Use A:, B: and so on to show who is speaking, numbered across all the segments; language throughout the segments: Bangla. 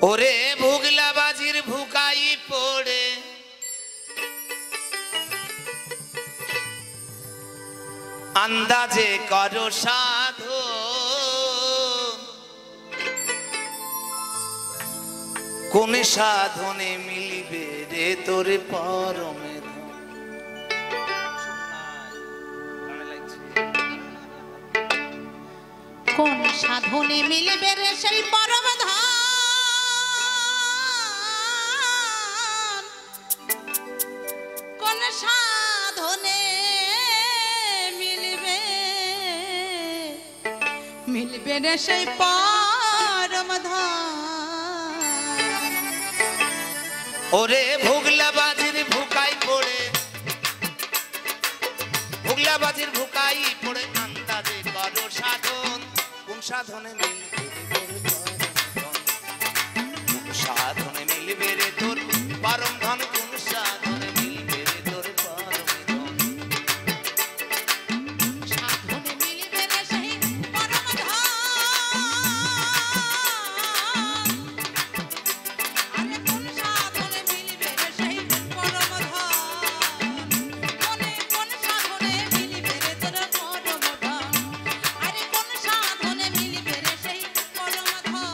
A: ওরে ভুগলা বাজির ভুকাই পড়ে আন্দাজে করো সাধু কোন সাধনে মিলিবে রে তোর পরমে
B: কোন সাধনে মিলিবে রে সেই পরম ধাম কোন সাধনে মিলবে রে সেই পরম ধাম
A: ওরে ভুগলা বাজির ভুকাই পড়ে ভুগলা বাজির ভুকাই পড়ে আন্দাজে করো সাধন কোন সাধনে মিলবে কোন সাধনে মিলবে রে তোর পরম ধন কোন সাধনে মিলবে রে তোর পরম ধন
B: সাধনে মিলবে রে সেই পরম ধাম আরে কোন সাধনে মিলবে রে সেই পরম ধাম কোন সাধনে মিলবে রে তোর পরম ধাম আরে কোন সাধনে মিলবে রে সেই পরম ধাম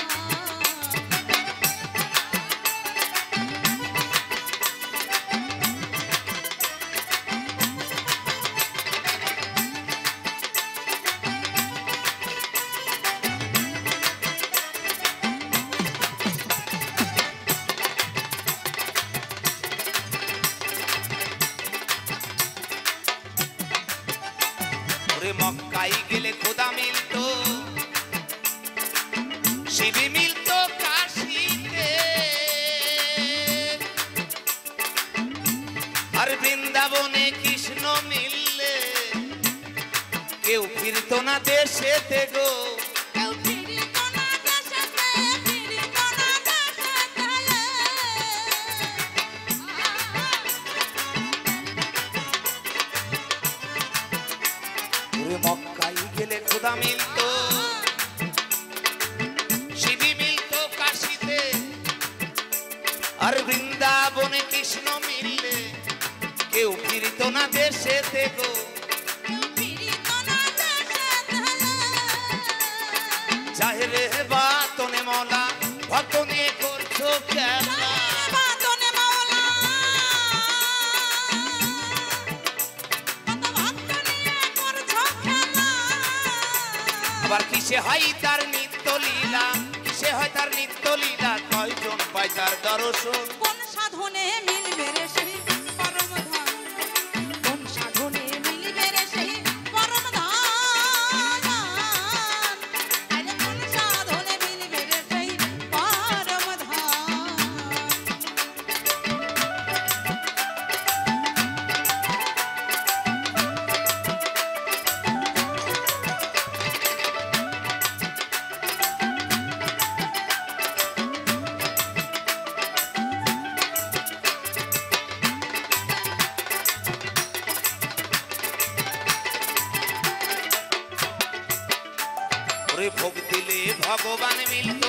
A: ওরে মক্কাই গেলে খোদা মিলতো শিবি মিলতো কাশীতে আর বৃন্দাবনে কৃষ্ণ মিললে কেউ ফিরতো না দেশেতে গো
B: কেউ ফিরিত না দেশেতে ফিরিত না দেশেতে
A: ওরে মক্কাই গেলে খোদা মিলতো শিবি মিলতো কাশীতে আর বৃন্দাবনে কৃষ্ণ মিললে কেউ ফিরতো না দেশেতে গো
B: কেউ ফিরিত না দেশেতে
A: চাহেরে বাতনে মলা ভক্ত নিয়ে করছো খেলা
B: বাতনে মাওলা কত ভক্ত নিয়ে করছো খেলা
A: আবার কিসে হয় তার নিত্য লীলা কিসে হয় তার নিত্য লীলা কয়জন পায় তার দর্শন
B: কোন সাধনে মিলবে রে সেই পরম ধাম কোন সাধনে মিলবে রে সেই পরম ধাম আরে কোন সাধনে মিলবে রে সেই পরম ধাম
A: ওরে ভোগ দিলে ভগবান মিলতো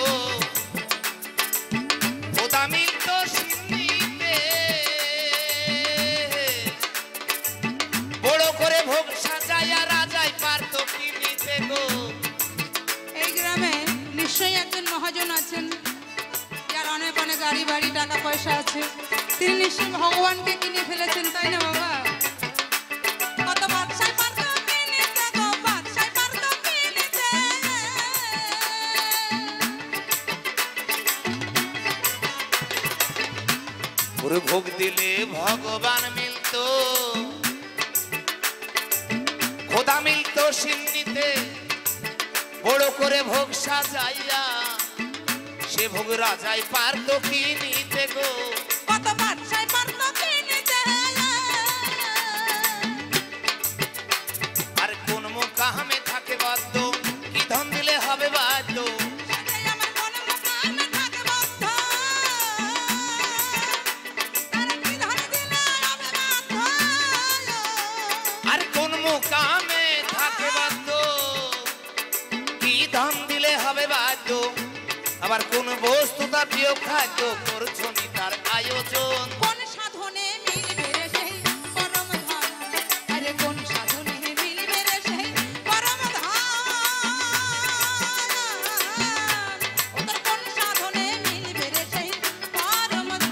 A: খোদা মিলতো সিন্নিতে বড় করে ভোগ সাজাইয়া রাজাই পারতো কিনিতে গো
B: এই গ্রামে নিশ্চয়ই একজন মহাজন আছেন যার অনেক অনেক গাড়ি বাড়ি টাকা পয়সা আছে তিনি নিশ্চয়ই ভগবানকে কিনে ফেলেছেন তাই না বাবা কত বাদশাহ পারতো কিনিতে গো বাদশাহ পারতো কিনিতে
A: ওরে ভোগ দিলে ভগবান মিলতো খোদা মিলতো সিন্নিতে বড় করে ভোগ সাজাইয়া সে ভোগ রাজাই পারতো কিনিতে গো
B: কত বাদশাহ পারতো কিনিতে
A: আর কোন মোকামে থাকে বাধ্য কি ধন দিলে হবে বাধ্য
B: সেটাই আমার মনে মোকামে থাকে বদ্ধ তার কি ধন দিলে হবে বাধ্য
A: আর কোন মোকামে থাকে বাধ্য কি ধন দিলে হবে বাধ্য আবার কোন বস্তু তার প্রিয় খাদ্য করছো নি তার আয়োজন।
B: কোন সাধনে মিলবে রে সেই পরম ধন, আরে কোন সাধনে মিলবে রে সেই পরম ধন, ওদের কোন সাধনে মিলবে রে সেই পরম ধন।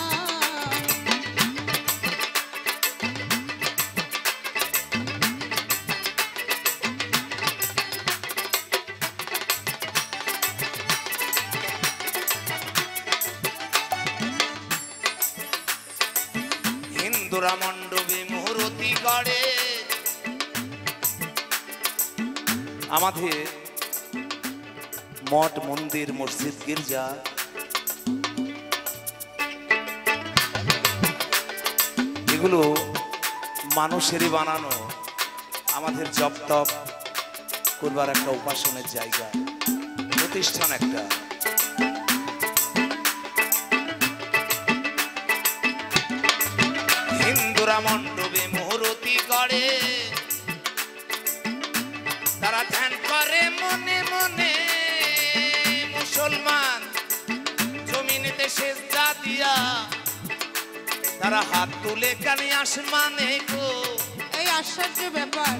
A: হিন্দুরা মণ্ডপে মুহূর্তি করে, আমাদের মঠ মন্দির মসজিদ গির্জা এগুলো মানুষেরই বানানো, আমাদের জপ তপ করবার একটা উপাসনের জায়গা, প্রতিষ্ঠান একটা। হিন্দুরা মণ্ডপে মুহূর্তি করে, তারা ধ্যান করে মনে মনে, মুসলমান জমিনেতে সেজদা দিয়া তারা হাত তুলে কানে আসমানে গো।
B: এই আশ্চর্য ব্যাপার,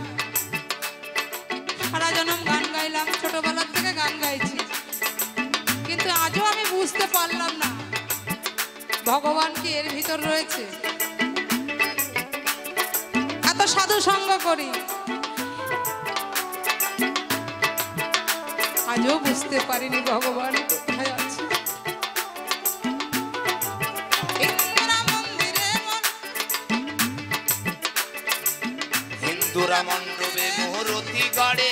B: সারা জনম গান গাইলাম, ছোটবেলা থেকে গান গাইছি, কিন্তু আজও আমি বুঝতে পারলাম না ভগবান কি এর ভিতর রয়েছে। এত সাধু সঙ্গ করি, আজও বুঝতে পারিনি ভগবান কোথায় আছে।
A: হিন্দুরা মণ্ডপে মুহূর্তি গড়ে,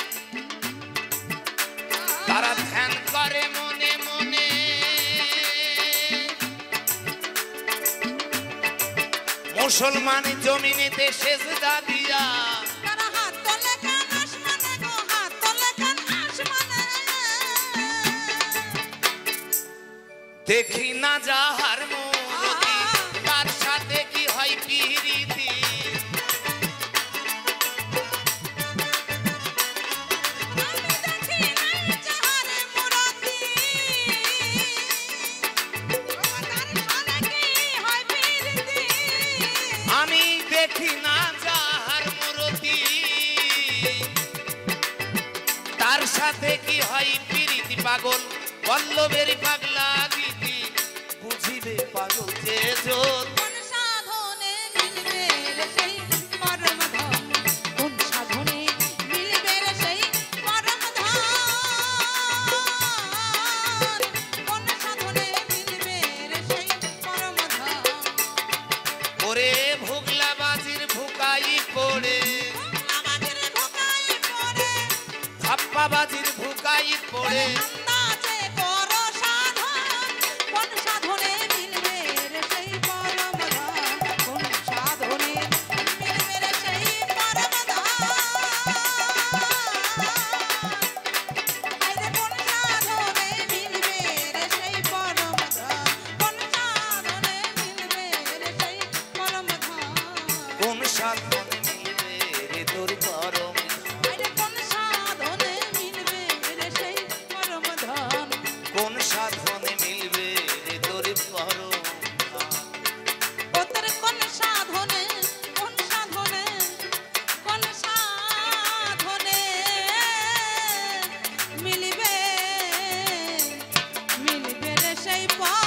A: তারা ধ্যান করে মনে মনে, মুসলমান জমিনেতে সেজদা দিয়া
B: তারা হাত তোলে কান আসমানে গো, হাত তোলে কান আসমানে।
A: দেখি না যাহার মূর্তি তার সাথে কি হয় পিরিতি, আমি দেখি না যাহার মূর্তি তার সাথে কি হয় পিরিতি। পাগল বল্লভের পাগলা দিদি বুঝিবে পাগল যে জোর।
B: কোন সাধনে মিলবে রে সেই পরম ধন, কোন সাধনে মিলবে রে সেই পরম ধন, কোন সাধনে মিলবে রে সেই পরম ধন।
A: ওরে ভুগলা বাজির ভুকাই পড়ে,
B: আমাদের ভোকাই পড়ে,
A: ধাপ্পা বাজির ভুকাই পড়ে,
B: আন্দাজে করো সাধন, কোন সাধনে মিলবে রে সেই পরম ধন, কোন সাধনে মিলবে রে সেই পরম ধন। আরে কোন সাধনে মিলবে রে সেই পরম ধন, কোন সাধনে মিলবে রে সেই পরম ধন।
A: কোন সাধনে মিলবে রে তোর পরম ধন,
B: আরে কোন সাধনে মিলবে রে সেই পরম ধন,
A: কোন সাধনে মিলবে রে তোর পরম ধন।
B: ওদের কোন সাধনে, কোন সাধনে, কোন সাধনে মিলবে, মিলবে রে সেই